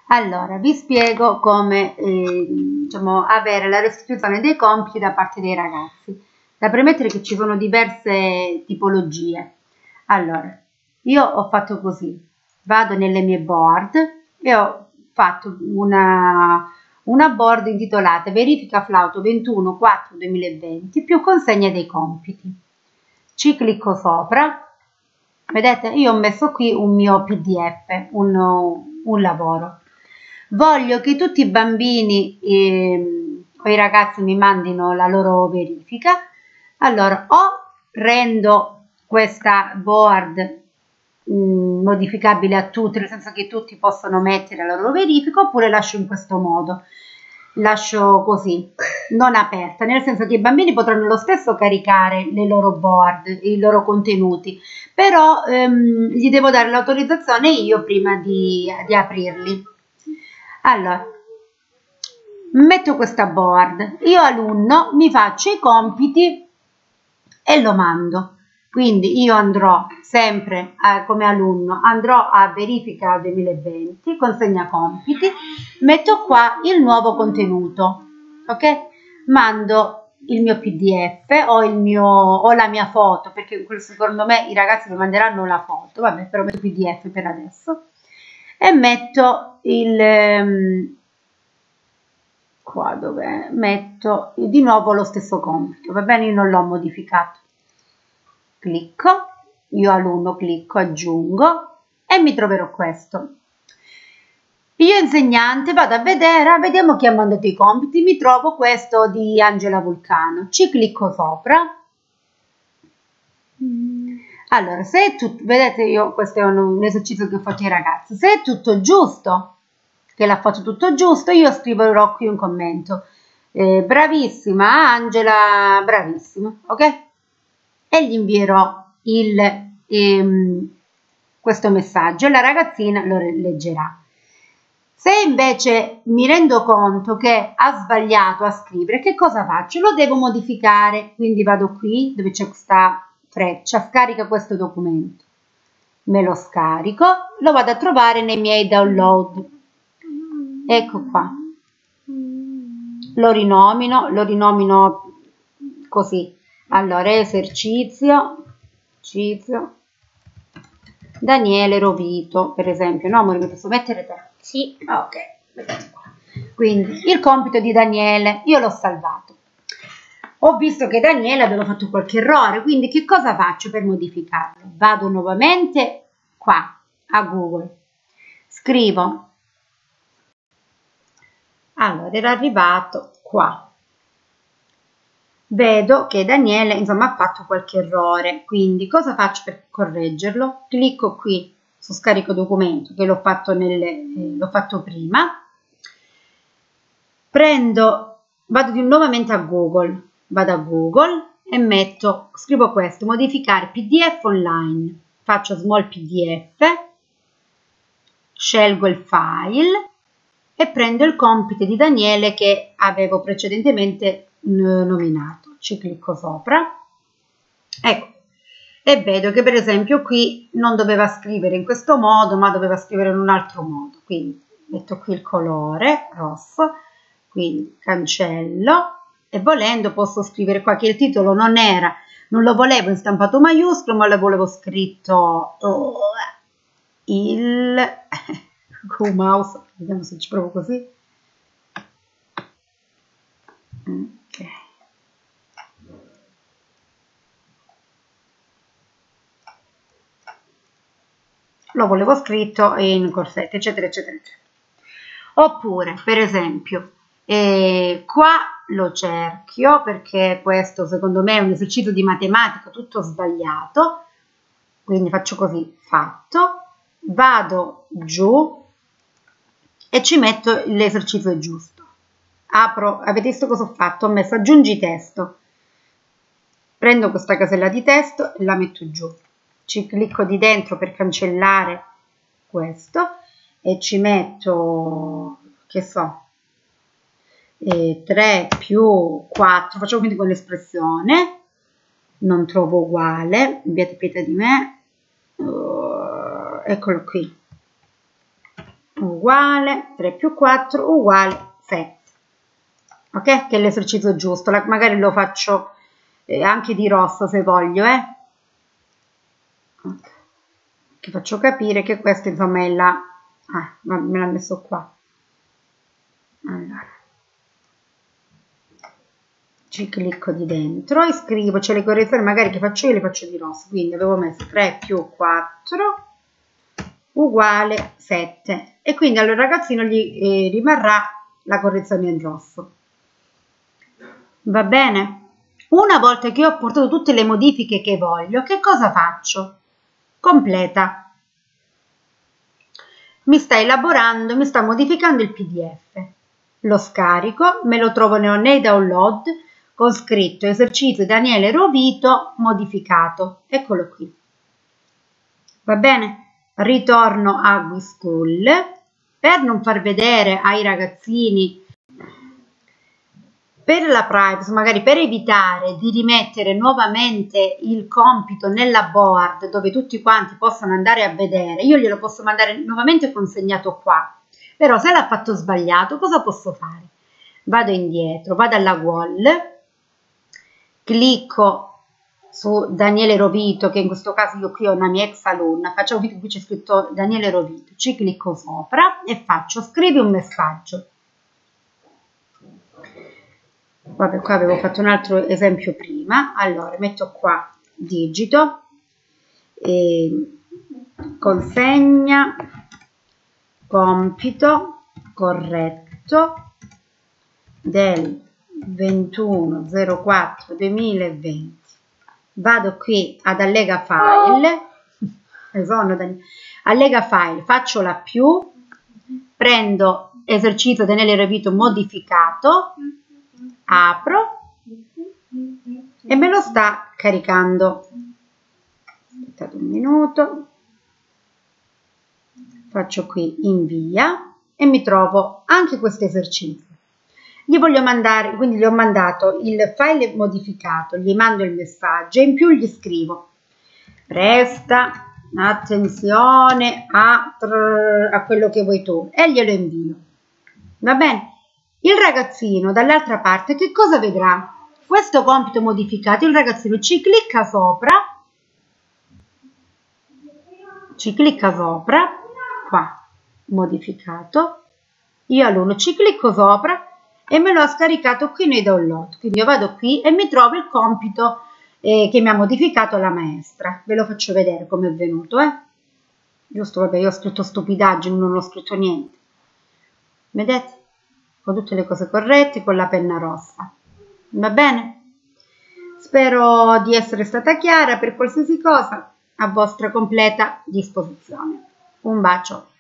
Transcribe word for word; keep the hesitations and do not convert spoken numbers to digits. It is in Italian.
Allora, vi spiego come eh, diciamo, avere la restituzione dei compiti da parte dei ragazzi. Da premettere che ci sono diverse tipologie. Allora, io ho fatto così, vado nelle mie board e ho fatto una, una board intitolata Verifica Flauto ventuno quattro duemilaventi più consegna dei compiti. Ci clicco sopra, vedete, io ho messo qui un mio P D F, un, un lavoro. Voglio che tutti i bambini eh, o i ragazzi mi mandino la loro verifica. Allora, o rendo questa board mh, modificabile a tutti, nel senso che tutti possono mettere la loro verifica, oppure lascio in questo modo. Lascio così, non aperta, nel senso che i bambini potranno lo stesso caricare le loro board, i loro contenuti, però ehm, gli devo dare l'autorizzazione io prima di, di aprirli. Allora, metto questa board, io alunno mi faccio i compiti e lo mando. Quindi io andrò sempre eh, come alunno, andrò a verifica duemilaventi, consegna compiti, metto qua il nuovo contenuto, ok? Mando il mio P D F o, il mio, o la mia foto, perché secondo me i ragazzi mi manderanno la foto, vabbè, però metto P D F per adesso, e metto il... Um, qua dove metto di nuovo lo stesso compito, va bene? Io non l'ho modificato. Clicco, io alunno clicco, aggiungo e mi troverò questo. Io insegnante vado a vedere, vediamo chi ha mandato i compiti, mi trovo questo di Angela Vulcano, ci clicco sopra. Allora, se è tutto, vedete, io questo è un, un esercizio che faccio ai ragazzi, se è tutto giusto, che l'ha fatto tutto giusto, io scriverò qui un commento, eh, bravissima Angela, bravissimo, ok? E gli invierò il, ehm, questo messaggio e la ragazzina lo leggerà. Se invece mi rendo conto che ha sbagliato a scrivere, che cosa faccio? Lo devo modificare, quindi vado qui dove c'è questa freccia, scarica questo documento, me lo scarico, lo vado a trovare nei miei download, ecco qua, lo rinomino, lo rinomino così, allora esercizio, esercizio, Daniele Rovito, per esempio, no amore, mi posso mettere te? Sì. Ok, vedete qua. Quindi il compito di Daniele, io l'ho salvato. Ho visto che Daniele aveva fatto qualche errore, quindi che cosa faccio per modificarlo? Vado nuovamente qua, a Google, scrivo, allora era arrivato qua. Vedo che Daniele insomma ha fatto qualche errore, quindi cosa faccio per correggerlo? Clicco qui su scarico documento che l'ho fatto, nelle, eh, l'ho fatto prima, prendo, vado di, nuovamente a Google, vado a Google e metto, scrivo questo, modificare P D F online, faccio small P D F, scelgo il file e prendo il compito di Daniele che avevo precedentemente nominato, ci clicco sopra, ecco, e vedo che per esempio qui non doveva scrivere in questo modo ma doveva scrivere in un altro modo, quindi metto qui il colore rosso, quindi cancello e volendo posso scrivere qua che il titolo non era, non lo volevo in stampato maiuscolo ma lo volevo scritto oh, il con mouse, vediamo se ci provo così. Ok. Lo volevo scritto in corsetto, eccetera, eccetera, eccetera. Oppure, per esempio, eh, qua lo cerchio perché questo secondo me è un esercizio di matematica tutto sbagliato, quindi faccio così, fatto, vado giù e ci metto l'esercizio giusto. Apro, avete visto cosa ho fatto? Ho messo aggiungi testo, prendo questa casella di testo e la metto giù, ci clicco di dentro per cancellare questo e ci metto, che so, eh, tre più quattro, facciamo quindi con l'espressione, non trovo uguale, abbiate pietà di me, uh, eccolo qui, uguale tre più quattro uguale sette. Ok? Che è l'esercizio giusto. La, magari lo faccio eh, anche di rosso se voglio, eh? Okay. Che faccio capire che questo insomma è la... Ah, me l'ha messo qua. Allora. Ci clicco di dentro e scrivo, cioè le correzioni magari che faccio io le faccio di rosso, quindi avevo messo tre più quattro uguale sette e quindi al ragazzino gli eh, rimarrà la correzione in rosso. Va bene? Una volta che ho portato tutte le modifiche che voglio, che cosa faccio? Completa. Mi sta elaborando, mi sta modificando il P D F. Lo scarico, me lo trovo nei download con scritto esercizio Daniele Rovito modificato. Eccolo qui. Va bene? Ritorno a WeSchool per non far vedere ai ragazzini, per la privacy, magari per evitare di rimettere nuovamente il compito nella board dove tutti quanti possono andare a vedere. Io glielo posso mandare nuovamente consegnato qua, però se l'ha fatto sbagliato cosa posso fare? Vado indietro, vado alla wall, clicco su Daniele Rovito, che in questo caso io qui ho una mia ex alunna, facciamo qui c'è scritto Daniele Rovito, ci clicco sopra e faccio scrivi un messaggio. Vabbè, qua avevo fatto un altro esempio prima. Allora metto qua digito e consegna compito corretto del ventuno zero quattro duemilaventi. Vado qui ad allega file, allega file, faccio la più, prendo esercizio Daniele Rovito modificato, apro e me lo sta caricando. Aspettate un minuto, faccio qui invia e mi trovo anche questo esercizio. Gli voglio mandare, quindi gli ho mandato il file modificato, gli mando il messaggio e in più gli scrivo presta attenzione a, a quello che vuoi tu e glielo invio. Va bene? Il ragazzino dall'altra parte che cosa vedrà? Questo compito modificato, il ragazzino ci clicca sopra, ci clicca sopra, qua, modificato, io alunno ci clicco sopra e me lo ha scaricato qui nei download, quindi io vado qui e mi trovo il compito eh, che mi ha modificato la maestra, ve lo faccio vedere come è venuto, eh? Giusto, vabbè, io ho scritto stupidaggine, non ho scritto niente, vedete? Con tutte le cose corrette, con la penna rossa. Va bene? Spero di essere stata chiara. Per qualsiasi cosa a vostra completa disposizione. Un bacio.